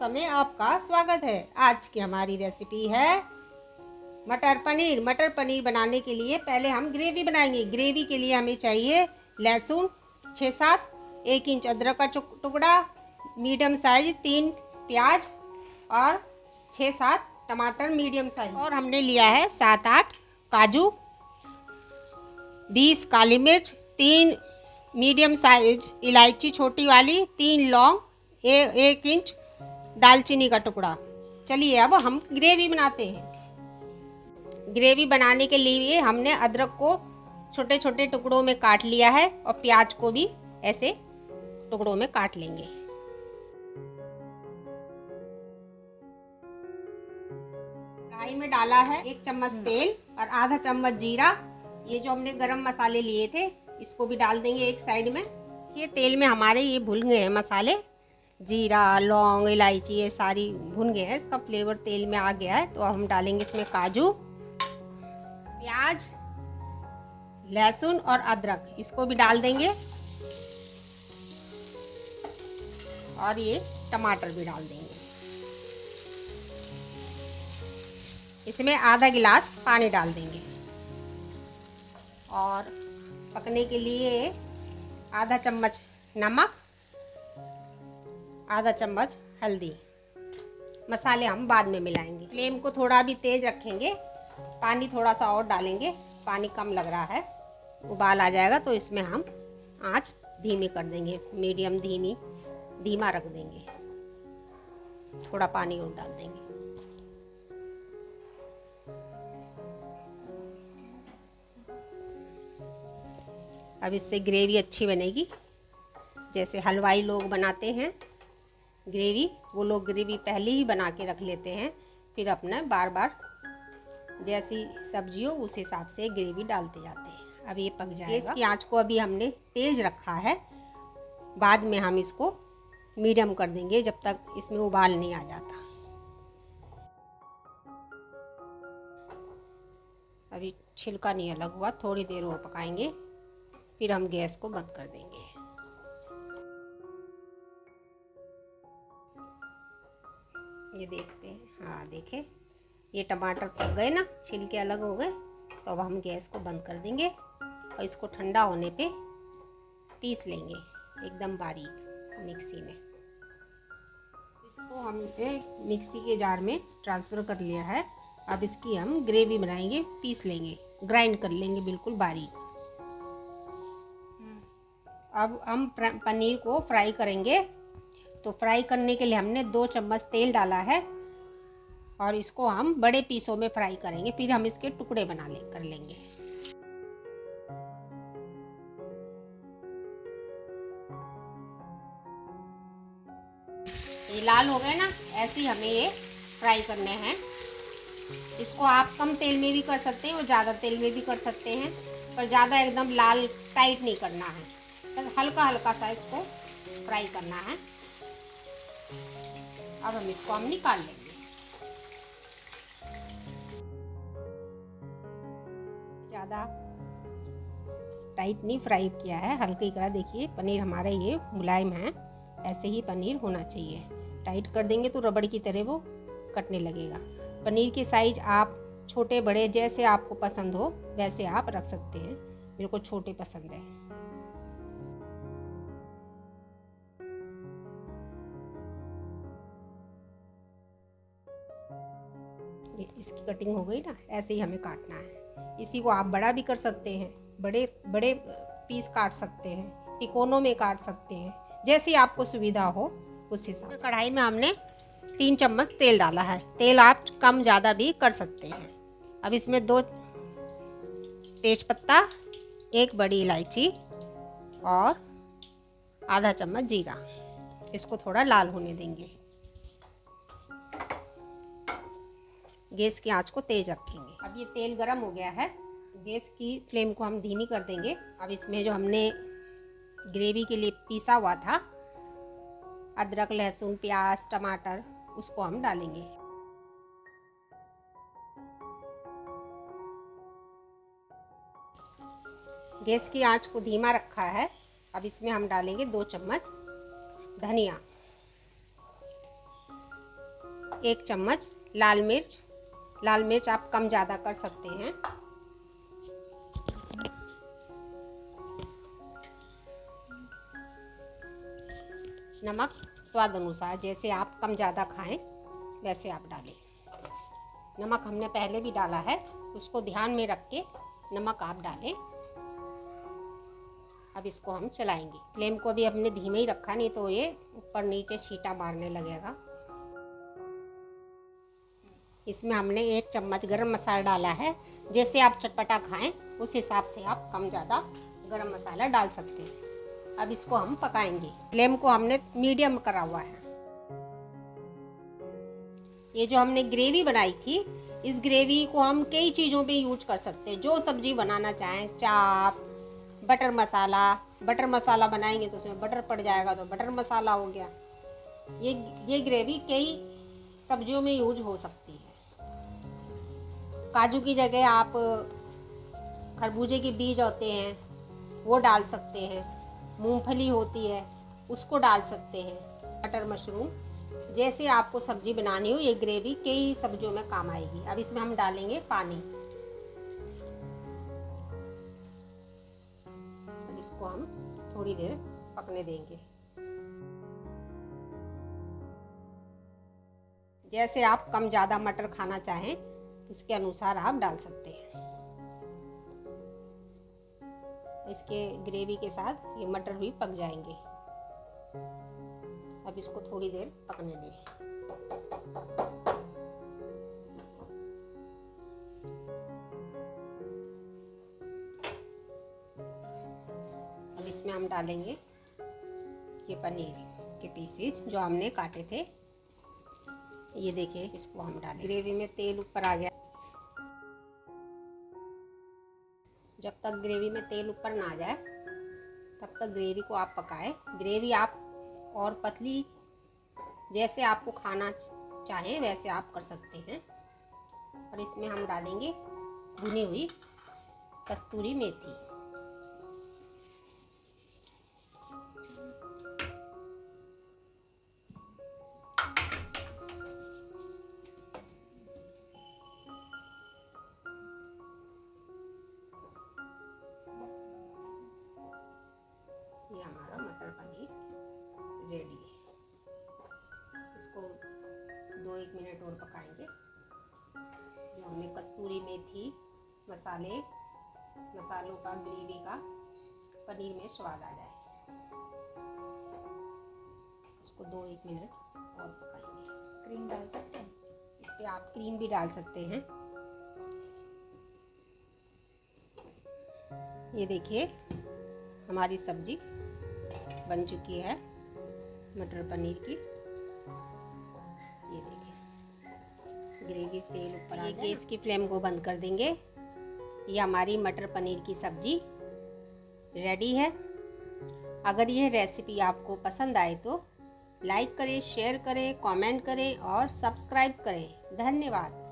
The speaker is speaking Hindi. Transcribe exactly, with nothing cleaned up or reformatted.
समोसा में आपका स्वागत है। आज की हमारी रेसिपी है मटर पनीर। मटर पनीर बनाने के लिए पहले हम ग्रेवी बनाएंगे। ग्रेवी के लिए हमें चाहिए लहसुन छः सात, एक इंच अदरक का टुकड़ा, मीडियम साइज तीन प्याज और छः सात टमाटर मीडियम साइज, और हमने लिया है सात आठ काजू, बीस काली मिर्च, तीन मीडियम साइज इलायची छोटी वाली, तीन लौंग, ए, एक इंच दालचीनी का टुकड़ा। चलिए अब हम ग्रेवी बनाते हैं। ग्रेवी बनाने के लिए हमने अदरक को छोटे छोटे टुकड़ों में काट लिया है और प्याज को भी ऐसे टुकड़ों में काट लेंगे। कढ़ाई में डाला है एक चम्मच तेल और आधा चम्मच जीरा। ये जो हमने गरम मसाले लिए थे इसको भी डाल देंगे एक साइड में। ये तेल में हमारे ये भुन गए हैं मसाले, जीरा लौंग इलायची ये सारी भुन गए हैं, इसका फ्लेवर तेल में आ गया है। तो अब हम डालेंगे इसमें काजू, प्याज, लहसुन और अदरक, इसको भी डाल देंगे और ये टमाटर भी डाल देंगे। इसमें आधा गिलास पानी डाल देंगे और पकने के लिए आधा चम्मच नमक, आधा चम्मच हल्दी। मसाले हम बाद में मिलाएंगे। फ्लेम को थोड़ा भी तेज रखेंगे। पानी थोड़ा सा और डालेंगे, पानी कम लग रहा है। उबाल आ जाएगा तो इसमें हम आंच धीमी कर देंगे, मीडियम धीमी धीमा रख देंगे। थोड़ा पानी और डाल देंगे। अब इससे ग्रेवी अच्छी बनेगी। जैसे हलवाई लोग बनाते हैं ग्रेवी, वो लोग ग्रेवी पहले ही बना के रख लेते हैं, फिर अपना बार बार जैसी सब्जी हो उस हिसाब से ग्रेवी डालते जाते हैं। अब ये पक जाएगा। इसकी आंच को अभी हमने तेज रखा है, बाद में हम इसको मीडियम कर देंगे जब तक इसमें उबाल नहीं आ जाता। अभी छिलका नहीं अलग हुआ, थोड़ी देर और पकाएंगे, फिर हम गैस को बंद कर देंगे। ये देखते हैं, हाँ देखें ये टमाटर पक गए ना, छिलके अलग हो गए। तो अब हम गैस को बंद कर देंगे और इसको ठंडा होने पे पीस लेंगे एकदम बारीक मिक्सी में। इसको हमने मिक्सी के जार में ट्रांसफ़र कर लिया है। अब इसकी हम ग्रेवी बनाएंगे, पीस लेंगे, ग्राइंड कर लेंगे बिल्कुल बारीक। अब हम पनीर को फ्राई करेंगे। तो फ्राई करने के लिए हमने दो चम्मच तेल डाला है और इसको हम बड़े पीसों में फ्राई करेंगे, फिर हम इसके टुकड़े बना ले कर लेंगे। ये लाल हो गए ना, ऐसे ही हमें ये फ्राई करने हैं। इसको आप कम तेल में भी कर सकते हैं और ज़्यादा तेल में भी कर सकते हैं, पर ज़्यादा एकदम लाल टाइट नहीं करना है, बस हल्का हल्का सा इसको फ्राई करना है। अब हम इसको हम निकाल लेंगे। ज़्यादा टाइट नहीं फ्राई किया है, हल्के का। देखिए पनीर हमारा ये मुलायम है, ऐसे ही पनीर होना चाहिए। टाइट कर देंगे तो रबड़ की तरह वो कटने लगेगा। पनीर की साइज आप छोटे बड़े जैसे आपको पसंद हो वैसे आप रख सकते हैं। मेरे को छोटे पसंद है। ये इसकी कटिंग हो गई ना, ऐसे ही हमें काटना है। इसी को आप बड़ा भी कर सकते हैं, बड़े बड़े पीस काट सकते हैं, तिकोनों में काट सकते हैं, जैसी आपको सुविधा हो उस हिसाब से। कढ़ाई में हमने तीन चम्मच तेल डाला है। तेल आप कम ज़्यादा भी कर सकते हैं। अब इसमें दो तेजपत्ता, एक बड़ी इलायची और आधा चम्मच जीरा, इसको थोड़ा लाल होने देंगे। गैस की आंच को तेज रखेंगे। अब ये तेल गरम हो गया है, गैस की फ्लेम को हम धीमी कर देंगे। अब इसमें जो हमने ग्रेवी के लिए पीसा हुआ था अदरक लहसुन प्याज टमाटर, उसको हम डालेंगे। गैस की आंच को धीमा रखा है। अब इसमें हम डालेंगे दो चम्मच धनिया, एक चम्मच लाल मिर्च। लाल मिर्च आप कम ज़्यादा कर सकते हैं। नमक स्वाद अनुसार, जैसे आप कम ज़्यादा खाएं वैसे आप डालें। नमक हमने पहले भी डाला है, उसको ध्यान में रख के नमक आप डालें। अब इसको हम चलाएंगे। फ्लेम को भी हमने धीमे ही रखा, नहीं तो ये ऊपर नीचे छींटा मारने लगेगा। इसमें हमने एक चम्मच गरम मसाला डाला है। जैसे आप चटपटा खाएं उस हिसाब से आप कम ज़्यादा गरम मसाला डाल सकते हैं। अब इसको हम पकाएंगे। फ्लेम को हमने मीडियम करा हुआ है। ये जो हमने ग्रेवी बनाई थी, इस ग्रेवी को हम कई चीज़ों पे यूज कर सकते हैं। जो सब्जी बनाना चाहें, चाप, बटर मसाला। बटर मसाला बनाएंगे तो उसमें बटर पड़ जाएगा तो बटर मसाला हो गया। ये ये ग्रेवी कई सब्जियों में यूज हो सकती है। काजू की जगह आप खरबूजे के बीज होते हैं वो डाल सकते हैं। मूंगफली होती है उसको डाल सकते हैं। मटर मशरूम, जैसे आपको सब्जी बनानी हो, ये ग्रेवी कई सब्जियों में काम आएगी। अब इसमें हम डालेंगे पानी। इसको हम थोड़ी देर पकने देंगे। जैसे आप कम ज़्यादा मटर खाना चाहें उसके अनुसार आप डाल सकते हैं। इसके ग्रेवी के साथ ये मटर भी पक जाएंगे। अब इसको थोड़ी देर पकने दें। अब इसमें हम डालेंगे ये पनीर के पीसेस जो हमने काटे थे। ये देखिए, इसको हम डालें। ग्रेवी में तेल ऊपर आ गया। जब तक ग्रेवी में तेल ऊपर ना आ जाए तब तक ग्रेवी को आप पकाएं। ग्रेवी आप और पतली जैसे आपको खाना चाहें वैसे आप कर सकते हैं। और इसमें हम डालेंगे भुनी हुई कस्तूरी मेथी। ये हमारा मटर पनीर रेडी है। इसको दो एक मिनट और पकाएंगे। जो हमने कस्तूरी मेथी मसाले मसालों का ग्रेवी का पनीर में स्वाद आ जाए, इसको दो एक मिनट और पकाएंगे। क्रीम डाल सकते हैं, इस पर आप क्रीम भी डाल सकते हैं। ये देखिए हमारी सब्जी बन चुकी है मटर पनीर की। ये देखिए ग्रेवी तेल ऊपर आ गया। गैस की फ्लेम को बंद कर देंगे। ये हमारी मटर पनीर की सब्जी रेडी है। अगर यह रेसिपी आपको पसंद आए तो लाइक करें, शेयर करें, कमेंट करें और सब्सक्राइब करें। धन्यवाद।